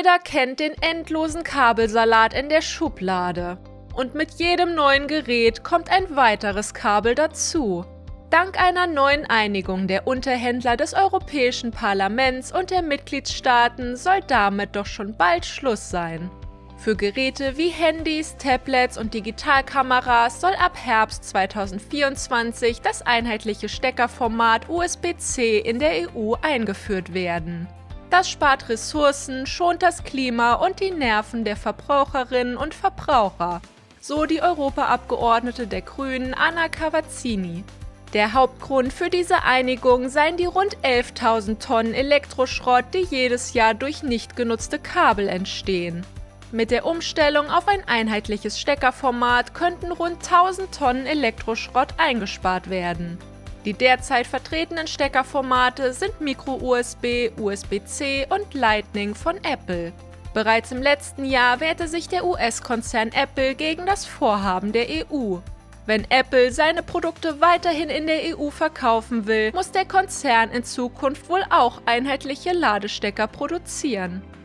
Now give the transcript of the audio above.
Jeder kennt den endlosen Kabelsalat in der Schublade. Und mit jedem neuen Gerät kommt ein weiteres Kabel dazu. Dank einer neuen Einigung der Unterhändler des Europäischen Parlaments und der Mitgliedstaaten soll damit doch schon bald Schluss sein. Für Geräte wie Handys, Tablets und Digitalkameras soll ab Herbst 2024 das einheitliche Steckerformat USB-C in der EU eingeführt werden. Das spart Ressourcen, schont das Klima und die Nerven der Verbraucherinnen und Verbraucher, so die Europaabgeordnete der Grünen Anna Cavazzini. Der Hauptgrund für diese Einigung seien die rund 11.000 Tonnen Elektroschrott, die jedes Jahr durch nicht genutzte Kabel entstehen. Mit der Umstellung auf ein einheitliches Steckerformat könnten rund 1.000 Tonnen Elektroschrott eingespart werden. Die derzeit vertretenen Steckerformate sind Micro-USB, USB-C und Lightning von Apple. Bereits im letzten Jahr wehrte sich der US-Konzern Apple gegen das Vorhaben der EU. Wenn Apple seine Produkte weiterhin in der EU verkaufen will, muss der Konzern in Zukunft wohl auch einheitliche Ladestecker produzieren.